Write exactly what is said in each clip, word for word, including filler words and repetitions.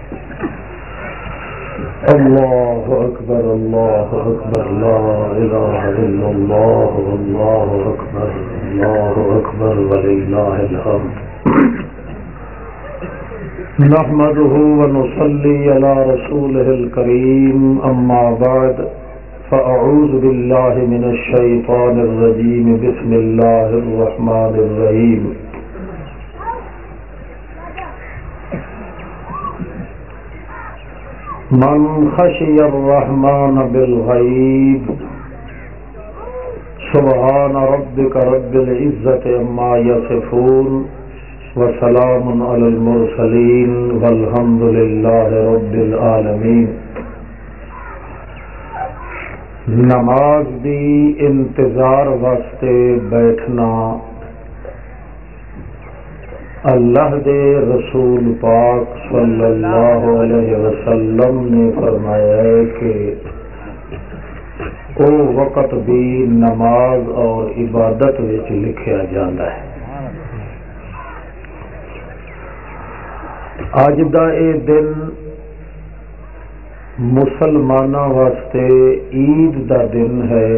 اللہ اکبر اللہ اکبر لا الہ الا اللہ اللہ اکبر اللہ اکبر وللہ الحمد نحمده ونصلي على رسوله الكريم اما بعد فاعوذ بالله من الشيطان الرجيم بسم الله الرحمن الرحيم من خشي الرحمن بالغيب سبحان ربك رب العزة عما يصفون وسلام على المرسلين والحمد لله رب العالمين۔ نماز دی انتظار واسطے بیٹھنا اللہ دے رسول پاک صلی اللہ علیہ وسلم نے فرمایا ہے کہ او وقت بھی نماز اور عبادت وچ لکھیا جاتا ہے۔ اج دا اے دن مسلماناں واسطے عید دا دن ہے۔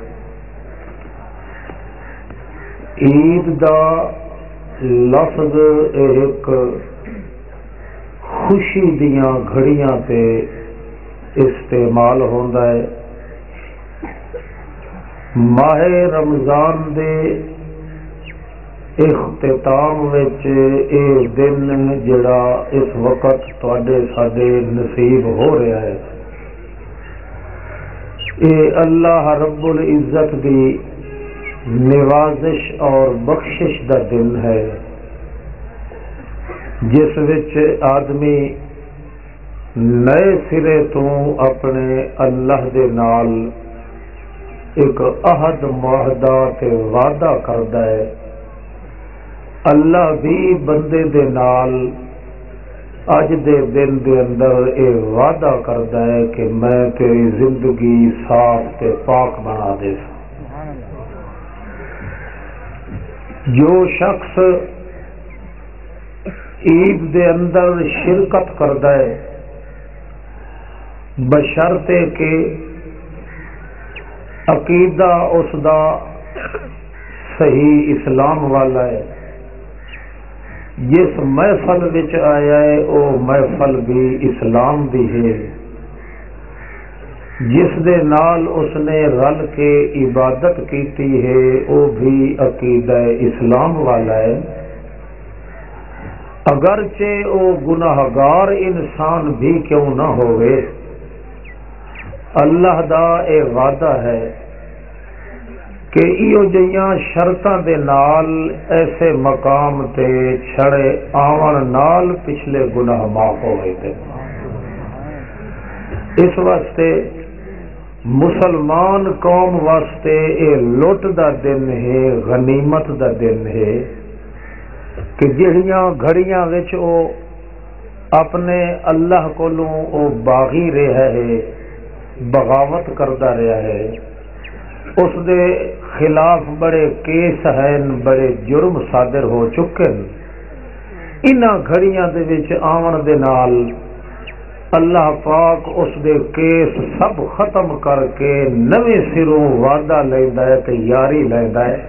عید دا لفظ ایک خوشی دیاں گھڑیاں پہ استعمال ہوندا ہے۔ ماہ رمضان دے اختتام وچ اے دن جڑا اس وقت تواڈے ساڈے نصیب ہو رہا ہے، اے اللہ رب العزت دی نوازش اور بخشش دا دن ہے، جس وچ آدمی نئے سرے تو اپنے اللہ دے نال ایک عہد معاہدہ تے وعدہ کردا ہے۔ اللہ بھی بندے دے نال اج دے دن دے اندر اے وعدہ کردا ہے کہ میں تیری زندگی صاف تے پاک بنا دے سا۔ جو شخص عید دے اندر شرکت کردا ہے بشرطے کہ عقیدہ اس دا صحیح اسلام والا ہے، جس محفل وچ آیا ہے او محفل بھی اسلام دی ہے، جس دے نال اس نے رل کے عبادت کیتی ہے او بھی عقیدہ اسلام والا ہے، اگرچہ او گناہگار انسان بھی کیوں نہ ہوئے، اللہ دا اے وعدہ ہے کہ ایو جیاں شرطاں دے نال ایسے مقام تے چھڑے آون نال پچھلے گناہ معاف ہوئے تھے۔ اس واسطے مسلمان قوم واسطے اے لوٹ دا دن ہے، غنیمت دا دن ہے کہ جہڑیاں گھڑیاں وچ او اپنے اللہ کولوں او باغی رہا ہے، بغاوت کردا رہا ہے، اس دے خلاف بڑے کیس ہیں، بڑے جرم صادر ہو چکے ہیں، انہاں گھڑیاں دے وچ آون دے نال اللہ پاک اس دے کیس سب ختم کر کے نویں سروں وعدہ لیندا ہے تے یاری لیندا ہے۔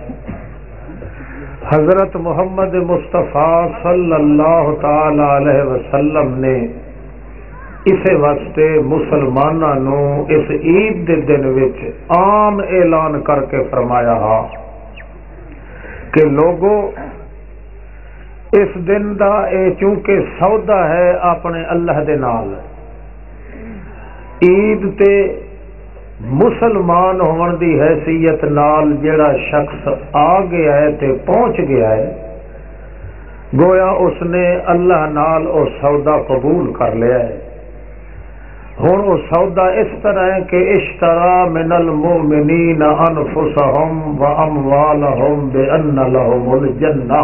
حضرت محمد مصطفیٰ صلی اللہ تعالی علیہ وسلم نے اسے واسطے مسلماناں نو اس عید دے دن وچ عام اعلان کر کے فرمایا ہا کہ لوگو اس دن دا اے چونکہ سودا ہے اپنے اللہ دے نال، عید تے مسلمان ہون دی حیثیت نال جڑا شخص آ گیا ہے تے پہنچ گیا ہے، گویا اس نے اللہ نال او سودا قبول کر لیا ہے۔ ہن وہ سودا اس طرح ہے کہ اشترا من المؤمنین انفسهم واموالهم بان لهم الجنہ،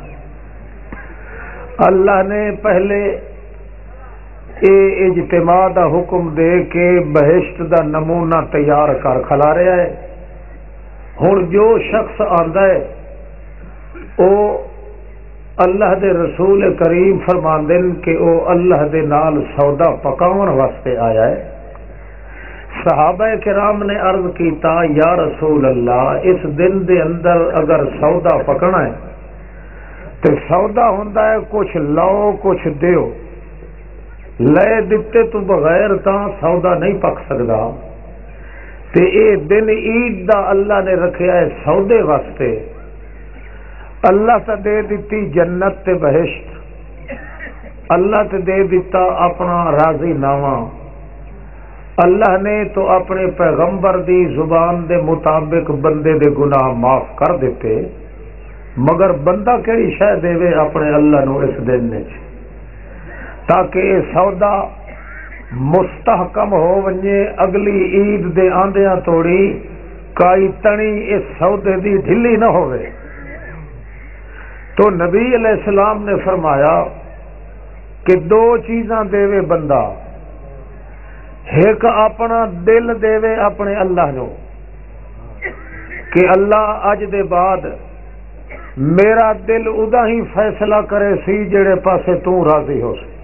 اللہ نے پہلے اے اجتماع دا حکم دے کے بہشت دا نمونہ تیار کر کھلا رہا ہے۔ ہن جو شخص آندا ہے او اللہ دے رسول کریم فرماندے کہ او اللہ دے نال سودا پکاون واسطے آیا ہے۔ صحابہ کرام نے عرض کیتا یا رسول اللہ اس دن دے اندر اگر سودا پکنا ہے تو سودا ہوندا ہے کچھ لو کچھ دیو، لے دتے تو بغیر تا سودا نہیں پک سکدا، تے اے دن عید دا اللہ نے رکھیا ہے سودے واسطے۔ اللہ تے دے دیتی جنت تے بہشت، اللہ تے دے دیتا اپنا راضی نامہ، اللہ نے تو اپنے پیغمبر دی زبان دے مطابق بندے دے گناہ معاف کر دیتے، مگر بندہ کیڑی شے دے اپنے اللہ نو اس دن وچ تاکہ یہ سودا مستحکم ہو ونجے اگلی عید دے آندیاں توڑی کائی تنی اس سودے دی ڈھلی نہ ہوئے۔ تو نبی علیہ السلام نے فرمایا کہ دو چیزاں دے بندہ، ایک اپنا دل دے اپنے اللہ نو کہ اللہ اج دے بعد میرا دل ادا ہی فیصلہ کرے سی جڑے پاسے تو راضی ہو سی۔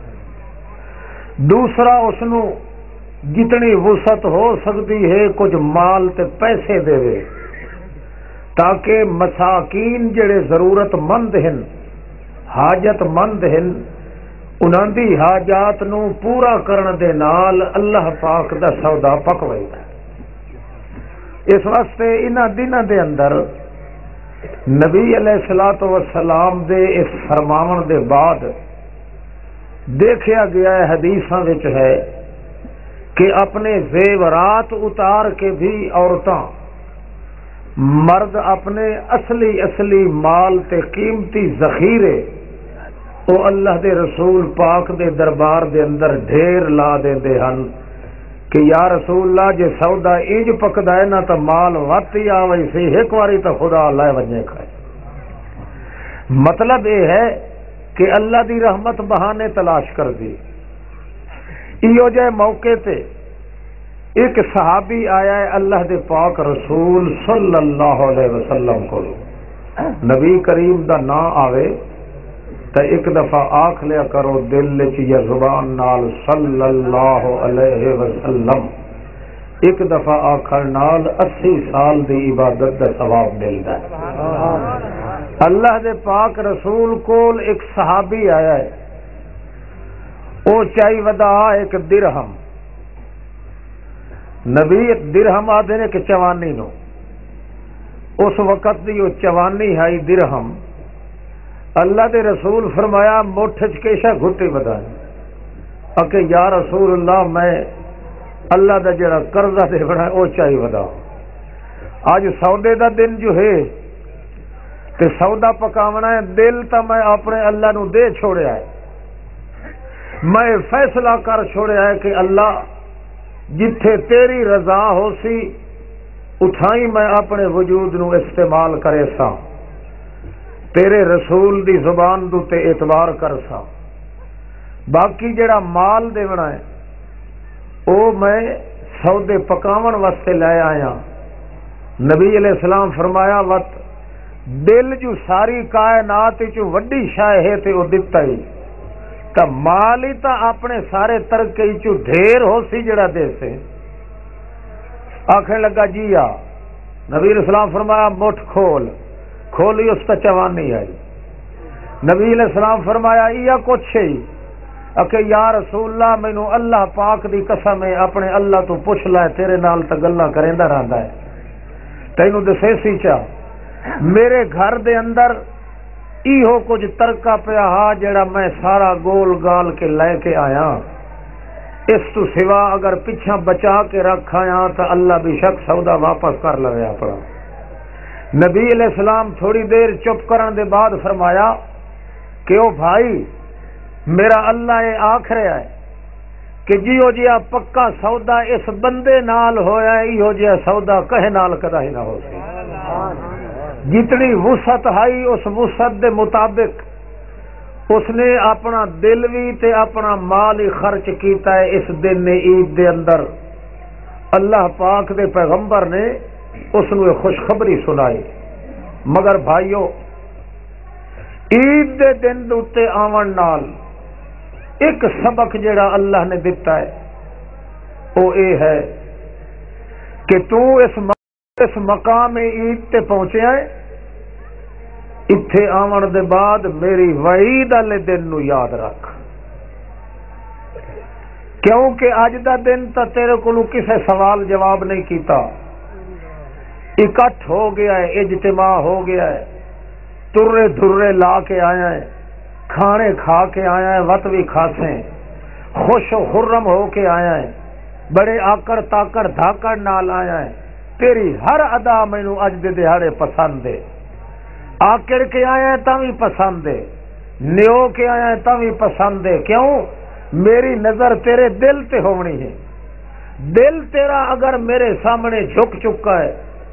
دوسرا اس نو جتنی وسعت ہو سکتی ہے کچھ مال تے پیسے دے تاکہ مساکین جڑے ضرورت مند ہیں حاجت مند ہیں انہاں دی حاجات نو پورا کرن دے نال اللہ پاک دا سودا پکوائے۔ اس واسطے انہاں دناں دے اندر نبی علیہ الصلوۃ والسلام دے اس فرماون دے بعد دیکھا گیا ہے حدیثاں وچ ہے کہ اپنے زیورات اتار کے بھی عورتاں مرد اپنے اصلی اصلی مال تے قیمتی ذخیرے او اللہ دے رسول پاک دے دربار دے اندر ڈھیر لا دیندے ہن کہ یا رسول اللہ جے سودا انج پکدا ہے نا تو مال وت ہی آوے سی ایک واری تو خدا لے ونجے کھائے۔ مطلب یہ ہے کہ اللہ دی رحمت بہانے تلاش کر دی۔ ایو جے موقع تے ایک صحابی آیا ہے اللہ دے پاک رسول صلی اللہ علیہ وسلم کو، نبی کریم دا نا آوے تو ایک دفعہ آکھ لیا کرو دل وچ یا زبان نال صلی اللہ علیہ وسلم، ایک دفعہ آکھن نال اسی سال دی عبادت دا ثواب ملدا ہے۔ اللہ دے پاک رسول کول ایک صحابی آیا ہے، او چائی ودا ایک درہم، نبی ایک درہم آدھے نے کہ چوانی نو، اس وقت دی وہ چوانی ہے درہم، اللہ دے رسول فرمایا مٹھ چکیشا گھٹی بدائیں اکے یا رسول اللہ میں اللہ دا جڑا قرضہ دے بڑا ہے او چاہی ودا، آج سودے دا دن جو ہے تے سودا پکاونا ہے، دل تا میں اپنے اللہ نو دے چھوڑے آئے، میں فیصلہ کر چھوڑے آئے کہ اللہ جتھے تیری رضا ہو سی اتھائی میں اپنے وجود نو استعمال کرے سا، تیرے رسول دی زبان دو تے اعتبار کر سا، باقی جڑا مال دیونا ہے او میں سودے پکاون واسطے لے آیا۔ نبی علیہ السلام فرمایا وت دل جو ساری کائنات چو وڈی شے ہے تے او دتا ہی تا مال ہی تا اپنے سارے ترکے چو ڈھیر ہو سی جڑا دے سے۔ آنکھیں لگا جی آ، نبی علیہ السلام فرمایا مٹھ کھول، کھولی اس تا چوانی آئی۔ نبی علیہ السلام فرمایا یا کچھ ہی اکے یا رسول اللہ مینو اللہ پاک دی قسم ہے اپنے اللہ تو پوچھ لائے تیرے نال تا گلا کریندا رہندا ہے، تینو دسے سی چاہ میرے گھر دے اندر ایہو کچھ ترکا پیا ہا جڑا میں سارا گول گال کے لے کے آیا، اس تو سوا اگر پیچھا بچا کے رکھ آیا تو اللہ بھی شک سودا واپس کر لے اپنا۔ نبی علیہ السلام تھوڑی دیر چپ کرن دے بعد فرمایا کہ او بھائی میرا اللہ یہ آکھ رہا ہے کہ جیو جیا پکا سودا اس بندے نال ہویا ہے ایہو جیا سودا کہے نال کدا ہی نہ ہو سی۔ جتنی وسعت ہے اس وسعت دے مطابق اس نے اپنا دل بھی تے اپنا مال ہی خرچ کیتا ہے اس دن عید دے اندر۔ اللہ پاک دے پیغمبر نے اس نے خوشخبری سنائی، مگر بھائیو عید دے دن دے اتے آون نال ایک سبق جڑا اللہ نے دیتا ہے وہ اے ہے کہ تو اس اس مقام عید تے پہنچیا ہے، اتھے آون دے بعد میری وعید والے دن نو یاد رکھ، کیونکہ اج دا دن تا تیرے کولوں کسے سوال جواب نہیں کیتا، اکٹھ ہو گیا ہے، اجتماع ہو گیا ہے، ترے دھرے لا کے آیا ہے، کھانے کھا کے آیا ہے، وت بھی کھاسیں، خوش و خرم ہو کے آیا ہے، بڑے آکڑ تاکڑ دھاکڑ نال آیا ہے، تیری ہر ادا مینوں اج دے دہاڑے پسند ہے، آکڑ کے آیا ہے تاں بھی پسند ہے، نیو کے آیا ہے تاں بھی پسند ہے، کیوں؟ میری نظر تیرے دل تے ہونی ہے، دل تیرا اگر میرے سامنے جھک چکا ہے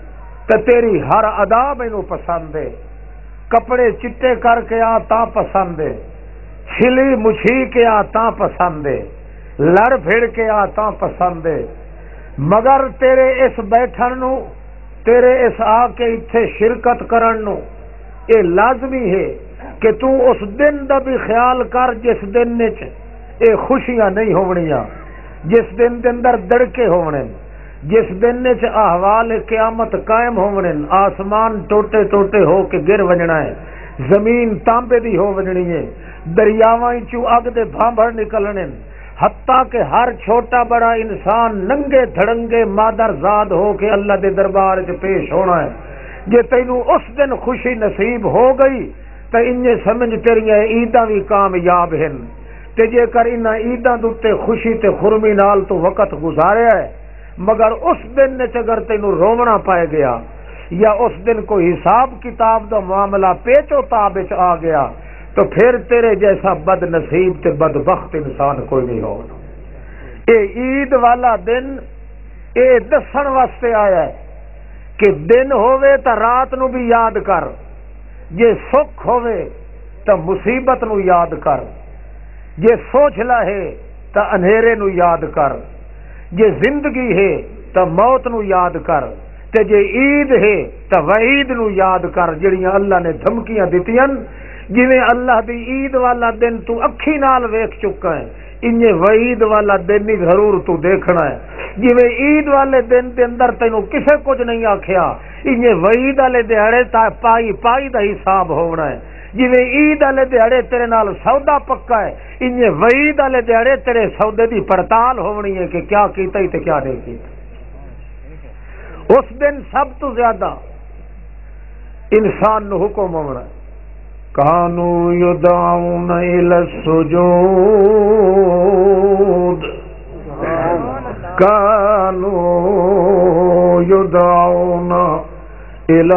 تو تیری ہر ادا مینوں پسند ہے، کپڑے چٹے کر کے آ تاں پسند ہے، چھلی مچھی کے آ تاں پسند ہے، لڑ پھڑ کے آ تاں پسند ہے، مگر تیرے اس بیٹھن نو، تیرے اس آ کے اتھے شرکت کرن نو یہ لازمی ہے کہ تو اس دن دا بھی خیال کر جس دن وچ اے خوشیاں نہیں ہونیاں، جس دن دے اندر دڑکے ہونے، جس دن وچ احوال قیامت قائم ہونے، آسمان ٹوٹے ٹوٹے ہو کے گر وجنا ہے، زمین تانبے دی ہو وجنی ہے، دریاواں چوں اگ دے بھانبھڑ نکلنے، حتیٰ کہ ہر چھوٹا بڑا انسان ننگے دھڑنگے مادر زاد ہو کے اللہ دے دربار وچ پیش ہونا ہے۔ جے تینوں اس دن خوشی نصیب ہو گئی تو انجے سمجھ تیریاں عیداں بھی کامیاب ہیں، تے جے کر انہاں عیداں دے خوشی تے خرمی نال تو وقت گزاریا ہے، مگر اس دن وچ اگر تینوں رونا پائے گیا یا اس دن کوئی حساب کتاب دا معاملہ پیچو تاب وچ آ گیا تو پھر تیرے جیسا بد نصیب تے بدبخت انسان کوئی نہیں ہوگا۔ اے عید والا دن اے دسن واسطے آیا ہے کہ دن ہووے تا رات نو بھی یاد کر، جے سکھ ہووے تا مصیبت نو یاد کر، جے سوچ لہے تا انہیرے نو یاد کر، جے زندگی ہے تا موت نو یاد کر، تے جے عید ہے تا وعید نو یاد کر جڑیاں اللہ نے دھمکیاں دتیاں، جویں اللہ دی عید والا دن تو اکھی نال ویکھ چکا ہے، انجے وعید والا دن ہی ضرور تو دیکھنا ہے، جویں عید والے دن دے اندر تینوں کسے کچھ نہیں آکھیا، انجے وعید والے دیہڑے تا پائی پائی دا حساب ہونا ہے، جویں عید والے دیہڑے تیرے نال سودا پکا ہے، انجے وعید والے دیہڑے تیرے سودے دی پڑتال ہونی ہے کہ کیا کیتا ہی تے کیا نہیں کیتا۔ اس دن سب تو زیادہ انسان نو حکم ہونا ہے، کانو یدعون الی السجود، کانو یدعون الی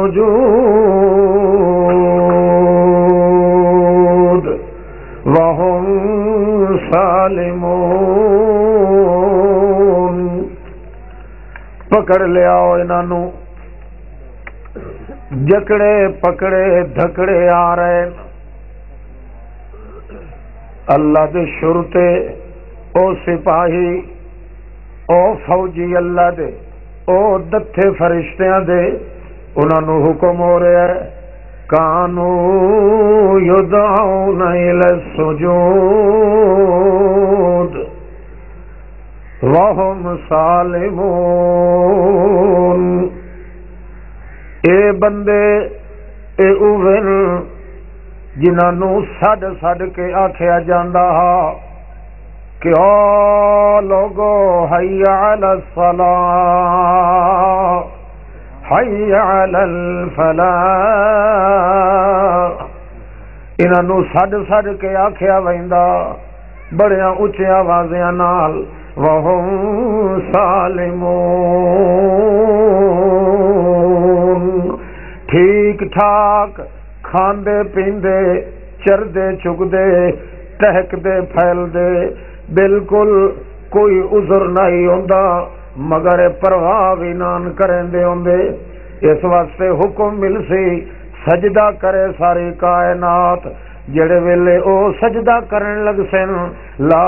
السجود وهم سالمون۔ پکڑ لیا انہوں جکڑے پکڑے دھکڑے آ رہے، اللہ دے شرطے او سپاہی او فوجی اللہ دے او دتھے فرشتیاں دے انہوں حکم ہو رہا ہے، کانو یدعون الی السجود وهم سالمون۔ اے بندے اے اوہن جنہوں سڈ سڈ کے آکھیا جاندا ہا کہ او لوگو حی علی الصلاۃ حی علی الفلاح، انہوں سڈ سڈ کے آکھیا ویندا بڑیاں اچھیاں آوازیاں نال، وہم سالمون، ٹھیک ٹھاک کھاندے پیندے چردے چگدے ٹہکدے پھیلدے، بالکل کوئی عذر نہیں ہوندا مگر پرواہ بھی نان کرندے ہوندے۔ اس واسطے حکم مل سی سجدہ کرے ساری کائنات، جڑے ویلے او سجدہ کرن لگ سن لا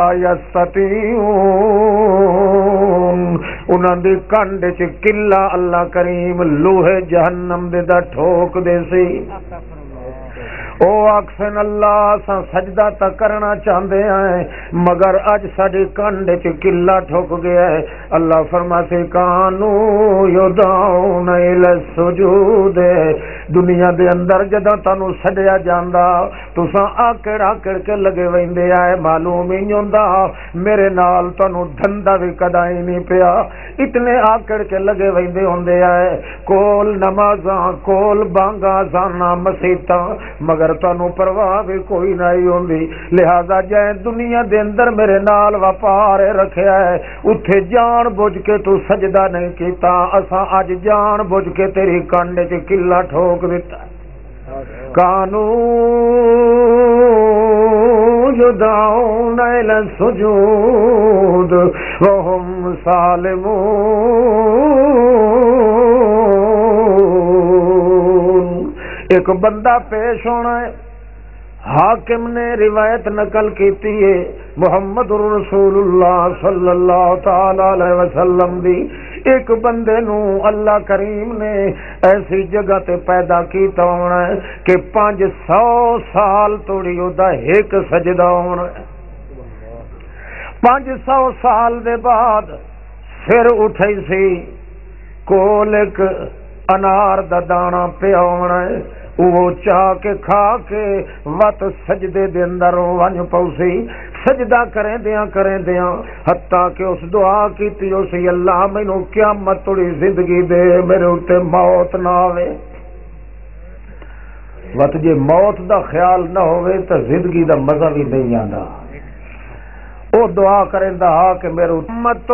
یستطیعون، انہاں دی کنڈ چ کلا اللہ کریم لوہے جہنم دے دا ٹھوک دے سی، او آکسن اللہ سا سجدہ تا کرنا چاہتے ہیں مگر اج ساڈی کنڈ چ کلا ٹھک گیا ہے. اللہ فرماتے کانو یدعون الی السجود. دنیا دے اندر جداں تانوں سڈیا جاندا تساں آکڑ آکڑ کے لگے ویندے آئے معلوم ہی نہیں ہوندا میرے نال تانوں دھندا بھی کدا ہی نہیں پیا. اتنے آکڑ کے لگے ویندے ہوندے آئے کول نمازاں کول بانگاں زانا مسیتاں مگر تانوں پرواہ بھی کوئی نہیں ہوندی. لہذا جے دنیا دے اندر میرے نال وپار رکھیا ہے اتھے جان بوجھ کے تو سجدہ نہیں کیتا اساں اج جان بوجھ کے تیری کنڈ چ کلا ٹھوک دیتا. کانو یدعون الی السجود وهم سالمون. ایک بندہ پیش ہونا ہے حاکم نے روایت نقل کیتی ہے محمد رسول اللہ صلی اللہ تعالی علیہ وسلم دی. ایک بندے نو اللہ کریم نے ایسی جگہ تے پیدا کیتا ہونا ہے کہ پانچ سو سال توڑی اودا ایک سجدہ ہونا ہے. پانچ سو سال دے بعد پھر اٹھائی سی کول ایک انار دا دانا پیا ہونا ہے وہ چاہ کے کھا کے وت سجدے دے اندر ونج پوسی. سجدہ کریں دیاں کریں دیاں حتیٰ کہ اس دعا کیتی اسی اللہ مینوں قیامت توڑی زندگی دے میرے اوتے موت نہ آوے. وت جے موت دا خیال نہ ہوئے تو زندگی دا مزہ بھی نہیں آندا. او دعا کریں دا کہ میرے امت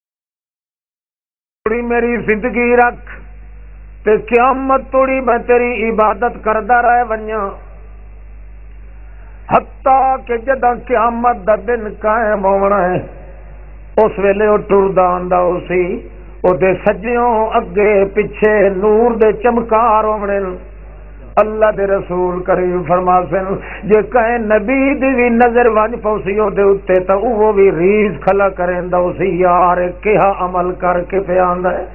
توڑی میری زندگی رکھ تے قیامت توڑی میں تیری عبادت کردا رہ ونجاں حتیٰ کہ جداں قیامت دا دن قائم ہونا ہے اس ویلے وہ ٹردا آندا اسی او دے سجیوں اگے پیچھے نور دے چمکار ہونے. اللہ دے رسول کریم فرماسن جے کہیں نبی دی بھی نظر ونج پوسی او دے اتے تا وہ بھی ریز کھلا کریندا اسی یار کیا عمل کر کے پہ آندا ہے.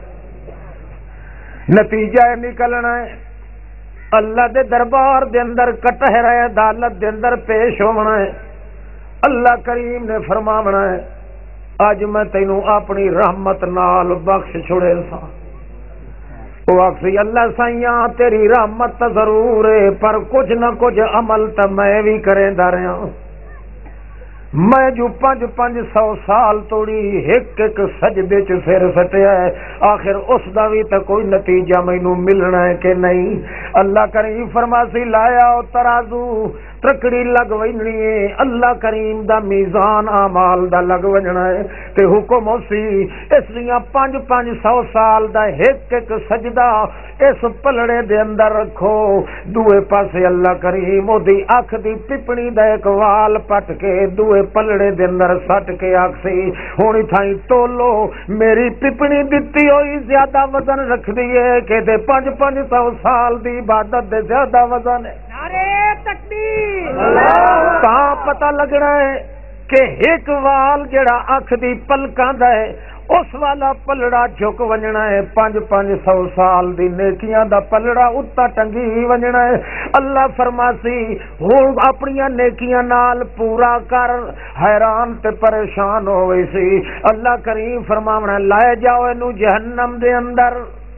نتیجہ نکلنا ہے اللہ دے دربار دے اندر کٹہر عدالت دے اندر پیش ہونا ہے. اللہ کریم نے فرماونا ہے اج میں تینوں اپنی رحمت نال بخش چھڑے سا. وہ آخسی اللہ سائیاں تیری رحمت تا ضرور ہے پر کچھ نہ کچھ عمل تا میں بھی کریندا رہا. میں جو پانچ پانچ سو سال توڑی ایک ایک سجدے چ پھر سٹیا ہے آخر اس دا بھی تے کوئی نتیجہ مینوں ملنا ہے کہ نہیں. اللہ کریم فرماسی لایا او ترازو ترکڑی لگ وجنی ہے اللہ کریم دا میزان اعمال دا لگ وجنا ہے تے حکم اسی اس لیے پانچ پانچ سو سال دا ایک ایک سجدہ اس پلڑے دے اندر رکھو. دوے پاسے اللہ کریم او دی اکھ دی پپڑی دا ایک وال پٹ کے دوے پلڑے دے اندر سٹ کے آکسی ہونی تھائی تولو میری پپڑی دتی ہوئی زیادہ وزن رکھ دیے کہ دے پانچ پانچ سو سال دی عبادت دے زیادہ وزن ہے. نعرہ تکبیر تاں پتہ لگنا ہے کہ ایک وال جڑا اکھ دی پلکاں دا ہے اس والا پلڑا جھک ونجنا ہے پانچ پانچ سو سال دی نیکیاں دا پلڑا اتا ٹنگی ونجنا ہے. اللہ فرماسی ہوں اپنی نیکیاں نال پورا کر حیران تے پریشان ہوئے سی. اللہ کریم فرماونا لائے جاؤ اینو جہنم دے اندر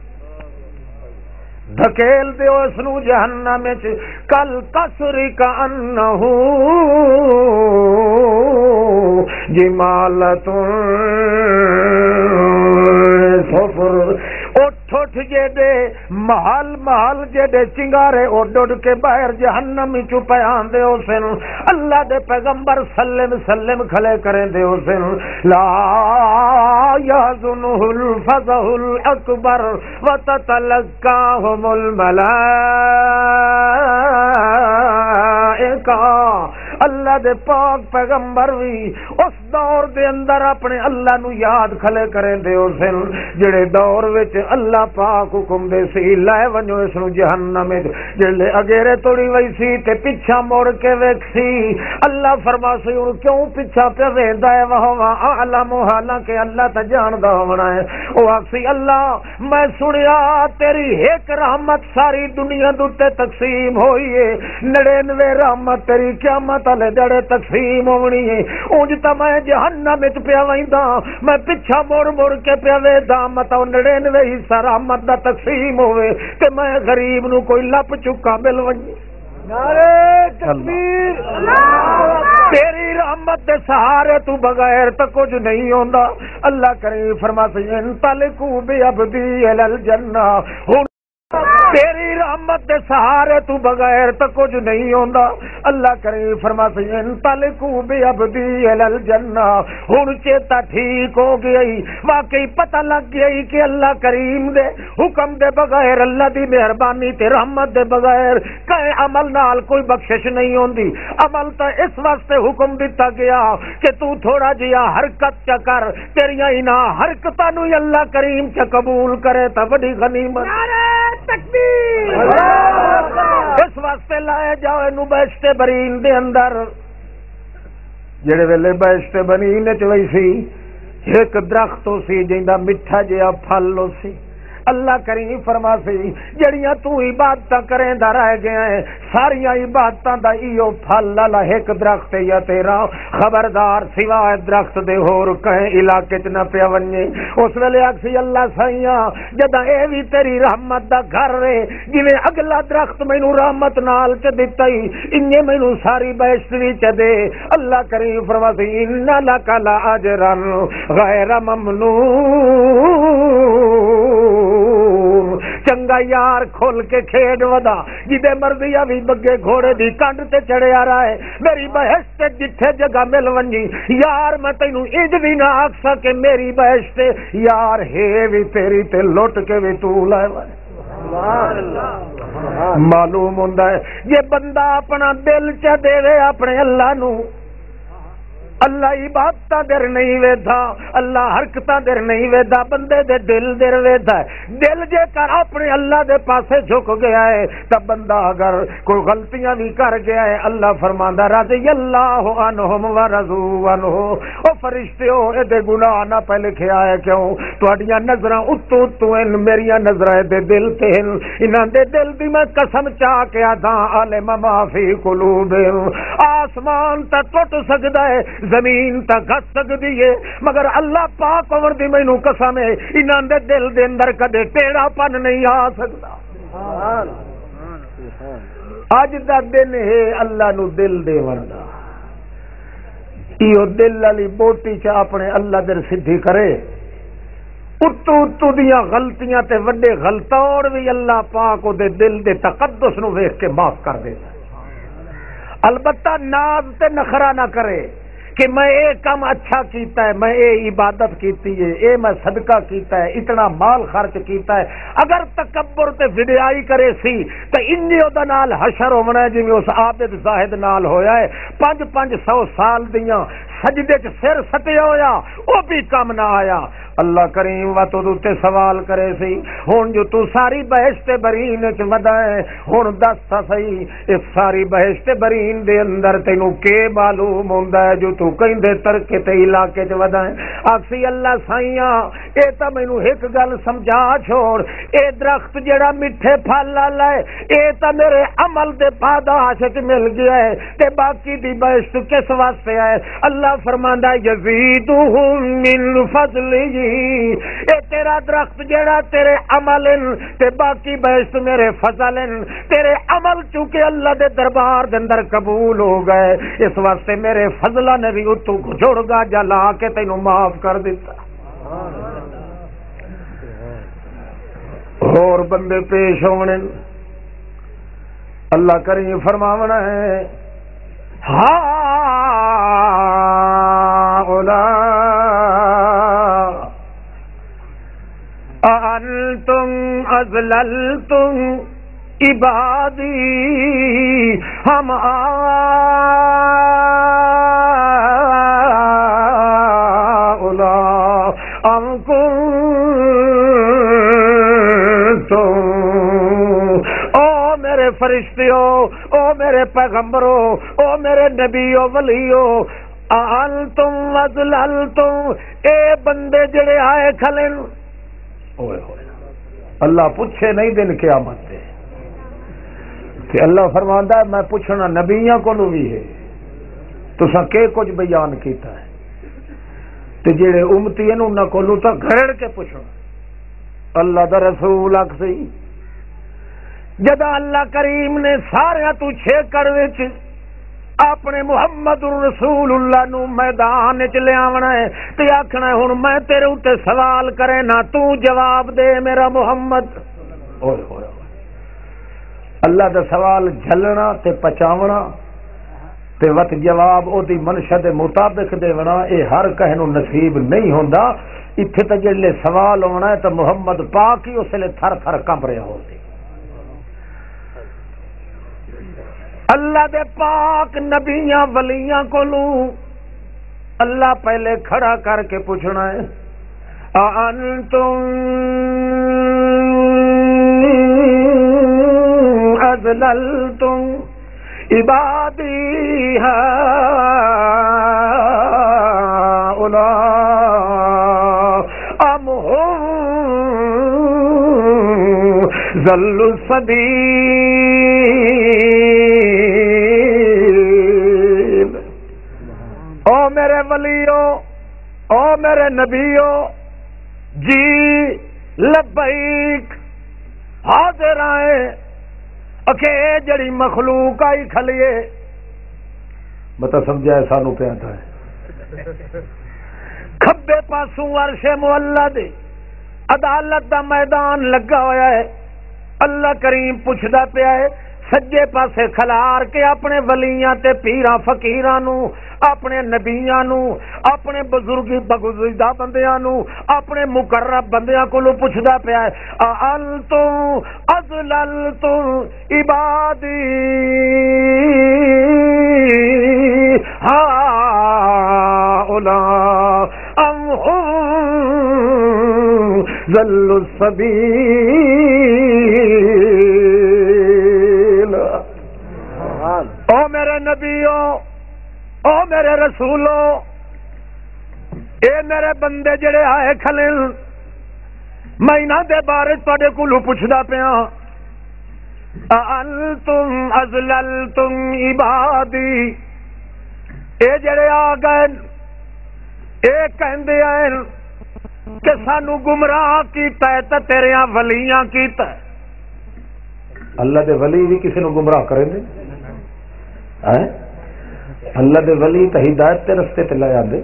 دھکیل دیو اس نو جہنم وچ کل کسری کا انہو جمالت سفر اٹھ اٹھ جے دے محل محل جے دے چنگارے اڈ اڈ کے باہر جہنم چو پیان دے حسین. اللہ دے پیغمبر سلم سلم کھلے کریں دے حسین لا یحزنہ الفزع الاکبر وتتلقاهم الملائکہ اللہ دے پاک پیغمبر بھی اس دور دے اندر اپنے اللہ نو یاد کھلے کریں دے ہو سن جڑے دور وچ اللہ پاک حکم دے سی لائے ونجو اس نو جہنم وچ جڑے اگیرے توڑی وئی سی تے پچھا موڑ کے ویکھ سی اللہ فرما سی ہن کیوں پچھا پہ ویندا ہے وہوا اعلم حالانکہ اللہ تے جاندا ہونا ہے او آکسی اللہ میں سنیا تیری ایک رحمت ساری دنیا دے تقسیم ہوئی ہے نڑینوے رحمت تیری قیامت والے دڑے تقسیم ہونی ہے اونج تے میں جہنم وچ پیا ویندا میں پچھا مڑ مڑ کے پیا ویندا متا نڑینوے حصہ رحمت دا تقسیم ہوے تے میں غریب نو کوئی لپ چکا مل ونجے نعرہ تکبیر تیری رحمت دے سہارے تو بغیر تو کچھ نہیں ہوندا اللہ کریم فرماتے ہیں انطلقوا بعبدی الی الجنہ تیری رحمت دے سہارے تو بغیر تو کچھ نہیں ہوندا اللہ کریم فرماتے ہیں انطلقوا بعبدی الی الجنہ ہن چیتا ٹھیک ہو گئی واقعی پتہ لگ گئی کہ اللہ کریم دے حکم دے بغیر اللہ دی مہربانی تے رحمت دے بغیر کہیں عمل نال کوئی بخشش نہیں ہوندی عمل تو اس واسطے حکم دیتا گیا کہ تو تھوڑا جیا حرکت چا کر تیریاں انہاں حرکتاں نو اللہ کریم چا قبول کرے تا بڑی غنیمت تکبیر اس واسطے لائے جاؤ نو بیشتے برین دے اندر جڑے ویلے بیشتے برین چ وئی سی ایک درخت سی جیندا میٹھا جہا پھل سی اللہ کریم فرما سی جڑیاں تو عبادتاں کریندا رہ گیا ہے ساریاں عبادتاں دا ایو پھل لالا ایک درخت یا تیرا خبردار سوائے درخت دے ہور کہیں علاقے چ نہ پیا ونجے اس ویلے آکسی اللہ سائیاں جداں اے وی تیری رحمت دا گھر ہے جویں اگلا درخت مینوں رحمت نال چ دتا ہی انجے مینوں ساری بہشت وی چ دے اللہ کریم فرما سی ان لک لاجرا غیر ممنون چنگا یار کھول کے کھیڈ ودا جدے مرضی بھی بگے گھوڑے دی کنڈ تے چڑھیا رہے میری بہشت جتھے جگہ مل ونجی یار میں تینوں اج بھی نہ آکھ سکے میری بہشت یار ہے بھی تیری تے لٹ کے بھی تو لائے وے معلوم ہوندا ہے یہ بندہ اپنا دل چ دے اپنے اللہ نو اللہ عبادتاں در نہیں ویدا اللہ حرکتاں در نہیں ویدا بندے دے دل در ویدا ہے دل جے کر اپنے اللہ دے پاسے جھک گیا ہے تب بندہ اگر کوئی غلطیاں بھی کر گیا ہے اللہ فرماندا رضی اللہ عنہم ورضوا عنہ او فرشتیو اے دے گناہ نہ پہ لکھیا ہے کیوں تہاڈیاں نظراں اتو اتو ہیں میریاں نظراں دے دل تے ہیں انہاں دے دل دی میں قسم چا کے آدھا علم ما فی قلوبہم آسمان تے ٹوٹ سکدا ہے زمین تا گھس سکدی ہے مگر اللہ پاک عمر دی مینوں قسم ہے انہاں دے دل دے اندر کدے ٹیڑھا پن نہیں آ سکدا اج دا دن ہے اللہ نو دل دیون دا ایو دل والی بوٹی چ اپنے اللہ در سدھی کرے اتو اتو دیاں غلطیاں تے وڈے غلطوڑ بھی اللہ پاک او دے دل دے تقدس نو ویکھ کے معاف کر دے البتہ ناز تے نخرا نہ کرے کہ میں اے کام اچھا کیتا ہے میں اے عبادت کیتی ہے اے میں صدقہ کیتا ہے اتنا مال خرچ کیتا ہے اگر تکبر تے وڈیائی کرے سی تے انہی او دا نال حشر ہونا ہے جویں اس عابد زاہد نال ہویا ہے پانچ پانچ سو سال دیاں سجدے چ سر سٹیا ہویا او بھی کام نہ آیا اللہ کریم وا تو تے سوال کرے سی ہن جو تو ساری بہشت برین وچ ودا ہے ہن دس تا صحیح اس ساری بہشت برین دے اندر تینوں کے معلوم ہوندا ہے جو تو کہندے ترکے تے علاقے وچ ودا ہے آکسی اللہ سائیاں اے تا مینوں ایک گل سمجھا چھوڑ اے درخت جڑا میٹھے پھل لالا ہے اے تا میرے عمل دے پاداش وچ مل گیا ہے تے باقی دی بہشت کس واسطے ہے اللہ فرماندا ہے یزیدہم من فضلہ اے تیرا درخت جیڑا تیرے عمل تے باقی بہشت میرے فضل تیرے عمل چونکہ اللہ دے دربار دے اندر قبول ہو گئے اس واسطے میرے فضلہ نے بھی اتو جوڑ گا جلا کے تینوں معاف کر دیتا اور بندے پیش ہونے اللہ کریم فرماونا ہے ہاں أأنتم أذللتم عبادي ہم ام کنتم، او میرے فرشتیو، او میرے پیغمبرو، او میرے نبیو ولیو، انتم اضللتم، اے بندے جڑے آئے کھلن، اوئے ہوئے اللہ پوچھے نہیں دن قیامت دے کہ اللہ فرماندا ہے میں پوچھنا نبیاں کو بھی ہے تساں کہ کچھ بیان کیتا ہے تے جڑے امتی ہیں انہاں کولوں تاں گھڑ کے پوچھنا اللہ دا رسول اک سی جدا اللہ کریم نے سارے تو چھیکڑ وچ اپنے محمد رسول اللہ نو میدان وچ لے آونا ہے تے آکھنا ہے ہن میں تیرے اوتے سوال کرے نا تو جواب دے میرا محمد۔ اوئے ہوئے اللہ دا سوال جھلنا تے پچاونا تے وت جواب او دی منشا دے مطابق دیونا اے ہر کہے نو نصیب نہیں ہوندا۔ ایتھے تے جلے سوال ہونا ہے تے محمد پاک ہی اس لے تھر تھر کمب رہا ہوندے۔ اللہ دے پاک نبیاں ولیاں کولوں اللہ پہلے کھڑا کر کے پوچھنا ہے انتم اضللتم عبادی هؤلاء ام هم ضلوا السبیل۔ او میرے ولیو، او میرے نبیو، جی لبیک حاضر آئے اکھے جڑی مخلوق آئی کھلیے بتا سمجھا ہے سانو پہ آتا ہے کھبے پاسوں عرش معلی دے عدالت دا میدان لگا ہویا ہے اللہ کریم پوچھدا پیا ہے سجے پاسے کھلار کے اپنے ولیاں تے پیراں فقیراں نو اپنے نبیاں نو اپنے بزرگی بگزیدہ بندیاں نو اپنے مقرب بندیاں کو پوچھدا پیا ہے انتم اضللتم عبادی هؤلاء ام هم ضلوا السبیل۔ او میرے نبیوں، او میرے رسولو، اے میرے بندے جڑے آئے کھلن میں انہاں دے بارے تواڈے کولوں پوچھدا پیا انتم اضللتم عبادی، اے جڑے آ گئے اے کہندے ہیں کہ سانو گمراہ کیتا ہے تے تیریاں ولیاں کیتا ہے۔ اللہ دے ولی بھی کسی نو گمراہ کریں دے ہیں؟ اللہ دے ولی تے ہدایت تے رستے تے لے آندے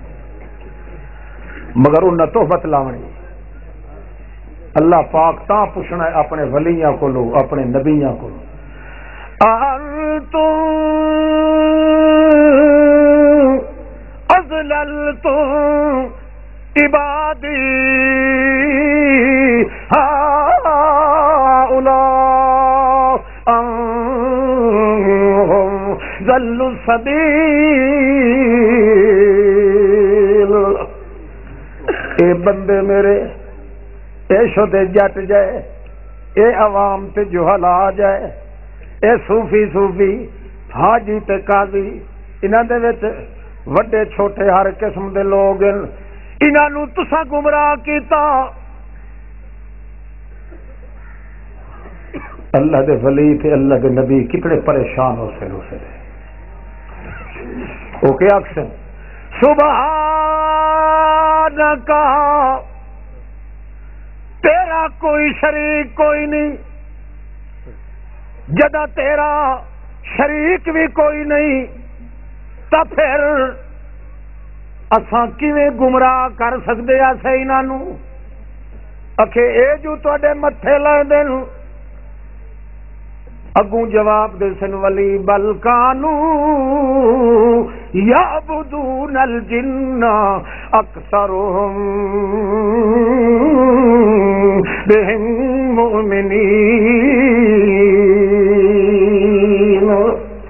مگر انہاں توبت لاونی اللہ پاک تاں پوچھنا ہے اپنے ولیاں کولوں اپنے نبیاں کولوں انتم اضللتم عبادی هؤلاء ام هم ضلوا السبیل۔ اے بندے میرے، اے شدے جٹ جائے، اے عوام تے جہلا جائے، اے صوفی صوفی حاجی تے قاضی، انہاں دے وچ وڈے چھوٹے ہر قسم دے لوگ انہاں نو تساں گمراہ کیتا۔ اللہ دے ولی تے اللہ دے نبی کتنے پریشان ہو سے ہو سے او کیا اکثر سبحانک تیرا کوئی شریک کوئی نہیں، جدا تیرا شریک بھی کوئی نہیں تا پھر اساں کیویں گمراہ کر سکدے آ سے انہاں نو اکھے اے جو تواڈے متھے لیندے نو اگوں جواب دے سن ولی بل کانو یعبدون الجن اکثرهم بهم مؤمنین۔